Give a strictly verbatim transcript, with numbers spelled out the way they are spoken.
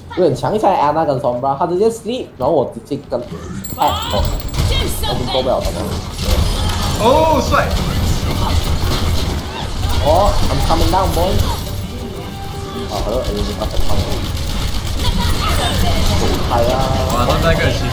有点强一下 Anna 跟 Sombra， 他直接 sleep， 然后我直接跟 哎哦，我已经做不了他们。 哦，帅！ 哦 ，I'm coming down, boy。啊，好了，哎，你把手放了。走开啊！ 哇，他那个其实